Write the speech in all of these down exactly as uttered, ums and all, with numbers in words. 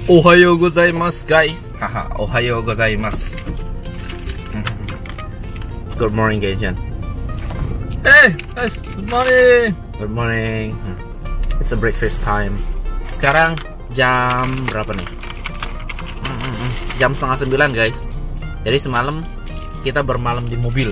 Ohayo gozaimasu guys. Haha, ohayo gozaimasu. Good morning Gaijin. Hey guys, good morning. Good morning. It's a breakfast time. Sekarang jam berapa nih? Jam setengah sembilan guys. Jadi semalam kita bermalam di mobil.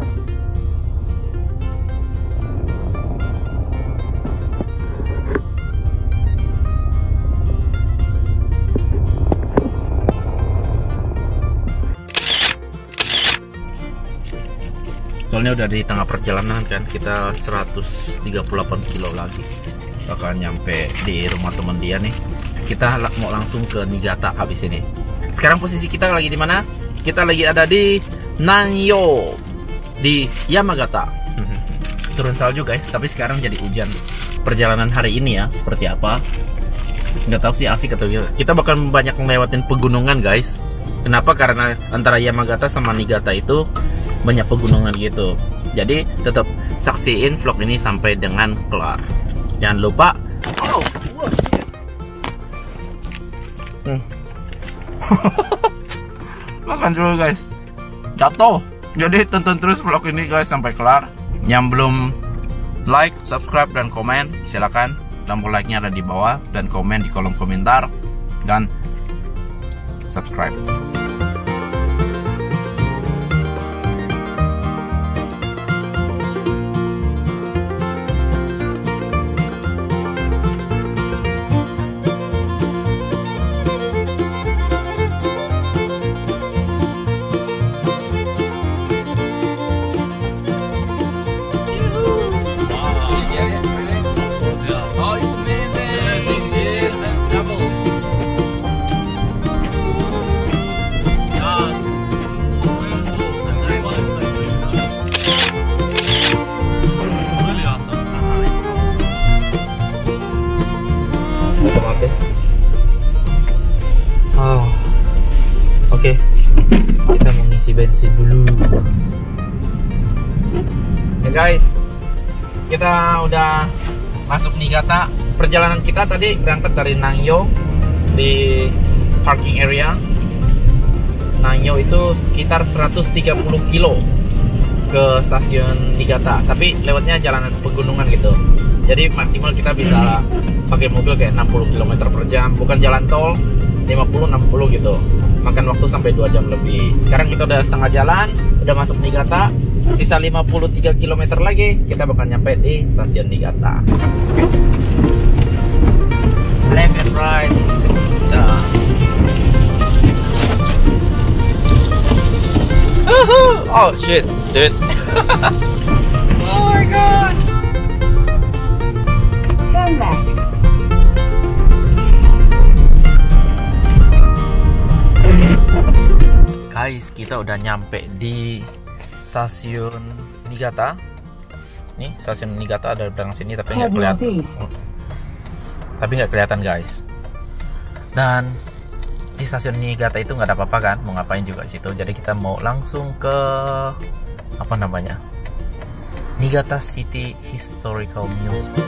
Soalnya udah di tengah perjalanan kan, kita seratus tiga puluh delapan kilo lagi bakal nyampe di rumah teman dia nih. Kita mau langsung ke Niigata habis ini. Sekarang posisi kita lagi di mana? Kita lagi ada di Nangyo di Yamagata. Turun salju guys, tapi sekarang jadi hujan. Perjalanan hari ini ya seperti apa? Nggak tahu sih, asik atau gimana. Kita bakal banyak ngelewatin pegunungan guys. Kenapa? Karena antara Yamagata sama Niigata itu banyak pegunungan gitu. Jadi tetap saksiin vlog ini sampai dengan kelar. Jangan lupa. Oh, hmm. Makan dulu guys. Jatuh. Jadi tonton terus vlog ini guys sampai kelar. Yang belum like, subscribe dan komen, silakan. Tombol like-nya ada di bawah dan komen di kolom komentar dan subscribe. Oh, oke, okay. Kita mau ngisi bensin dulu. Ya guys, kita udah masuk Niigata. Perjalanan kita tadi berangkat dari Nangyo di parking area. Nangyo itu sekitar seratus tiga puluh kilo ke stasiun Niigata, tapi lewatnya jalanan pegunungan gitu. Jadi maksimal kita bisa pakai mobil kayak enam puluh kilometer per jam, bukan jalan tol lima puluh enam puluh gitu. Makan waktu sampai dua jam lebih. Sekarang kita udah setengah jalan, udah masuk Niigata. Sisa lima puluh tiga kilometer lagi kita bakal nyampe di stasiun Niigata. Left and right. Yeah. Oh shit, dude. Oh my god. Turn left. Guys, kita udah nyampe di stasiun Niigata. Nih, stasiun Niigata ada di belakang sini tapi nggak kelihatan. Tapi nggak kelihatan guys. Dan di stasiun Niigata itu nggak ada apa-apa kan, mau ngapain juga di situ. Jadi kita mau langsung ke apa namanya? Niigata City Historical Museum.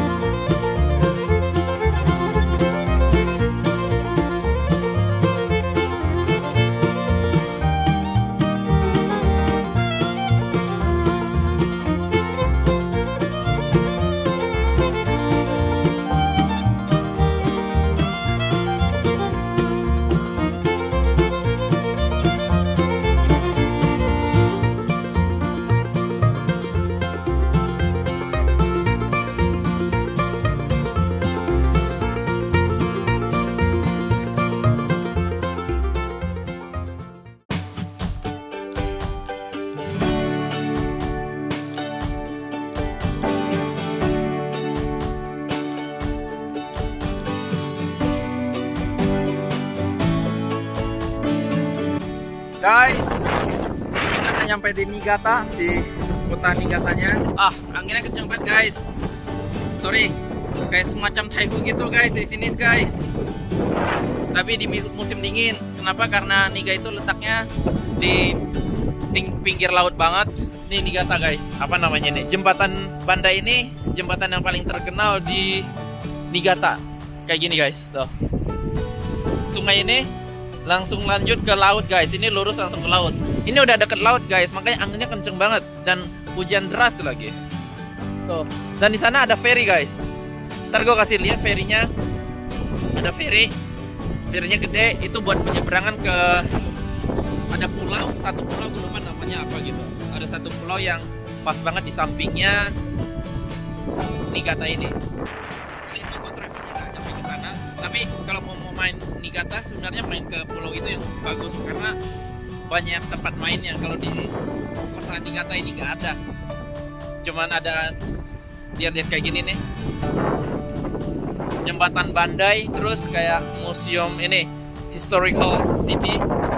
Guys, kita udah nyampe di Niigata, di kota Niigatanya. Ah, anginnya kenceng banget guys. Sorry, kayak semacam taihu gitu guys di sini guys. Tapi di musim dingin. Kenapa? Karena Niga itu letaknya di pinggir laut banget. Ini Niigata guys. Apa namanya nih? Jembatan Banda ini jembatan yang paling terkenal di Niigata. Kayak gini guys, tuh. sungai ini langsung lanjut ke laut guys. Ini lurus langsung ke laut. Ini udah deket laut guys, makanya anginnya kenceng banget dan hujan deras lagi. Tuh. Dan di sana ada ferry guys. Ntar gue kasih lihat ferrynya. Ada ferry, ferrynya gede. Itu buat penyeberangan ke ada pulau, satu pulau gue lupa namanya apa gitu. Ada satu pulau yang pas banget di sampingnya Niigata ini. Ini buat travelnya nggak nyampe ke sana. Tapi kalau mau main Niigata sebenarnya main ke pulau itu yang bagus karena banyak tempat mainnya. Kalau di kota Niigata ini nggak ada. Cuman ada lihat-lihat kayak gini nih. Jembatan Bandai, terus kayak museum ini, Historical City.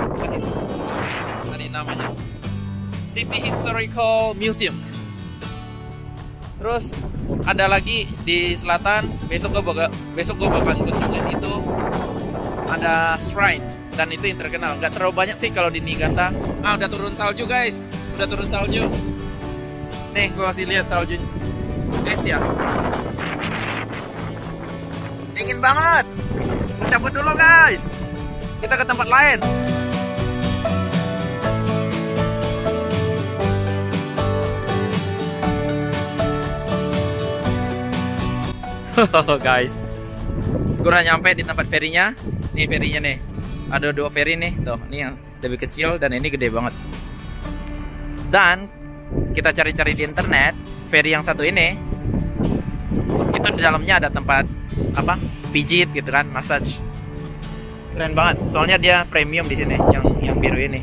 Tadi namanya City Historical Museum. Terus ada lagi di selatan, besok gue bakal besok gue bakal kunjungin itu ada shrine dan itu yang terkenal. Nggak terlalu banyak sih kalau di Niigata. Ah, udah turun salju guys, udah turun salju. Nih gue kasih lihat salju es ya. Dingin banget. Cabut dulu guys. Kita ke tempat lain. Guys, gue udah nyampe di tempat ferinya. Nih ferinya nih. Ada dua feri nih. Tuh, ini yang lebih kecil dan ini gede banget. Dan kita cari-cari di internet, feri yang satu ini itu di dalamnya ada tempat apa? Pijit gitu kan, massage. Keren banget. Soalnya dia premium di sini, yang yang biru ini.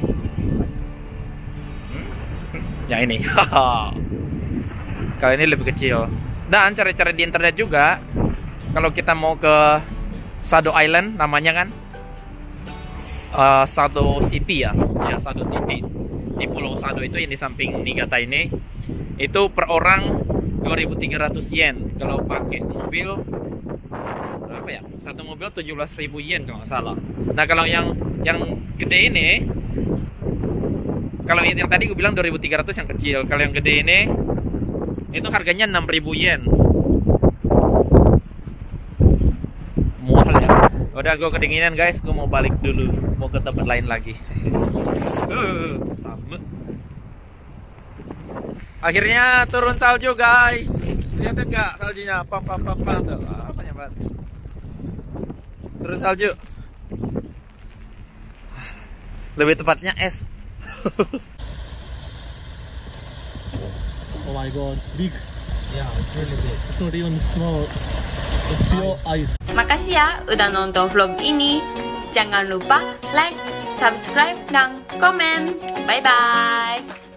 Hmm? Yang ini. Kalau ini lebih kecil. Dan cari-cari di internet juga, kalau kita mau ke Sado Island namanya kan, uh, Sado City ya, ya Sado City di Pulau Sado itu yang di samping Niigata ini, itu per orang dua ribu tiga ratus yen. Kalau pakai mobil berapa ya? Satu mobil tujuh belas ribu yen kalau nggak salah. Nah kalau yang yang gede ini, kalau yang, yang tadi gue bilang dua ribu tiga ratus yang kecil, kalau yang gede ini itu harganya enam ribu yen. Mahal ya. Udah gue kedinginan guys, gue mau balik dulu, mau ke tempat lain lagi. Sama. Akhirnya turun salju guys. Lihat enggak saljunya? Pam pam pam pam. Ah, banyak banget. Turun salju. Lebih tepatnya es. Oh my god, big. Yeah, it's really big. It's not even small. It's pure ice. Makasih ya udah nonton vlog ini. Jangan lupa like, subscribe, dan komen. Bye bye.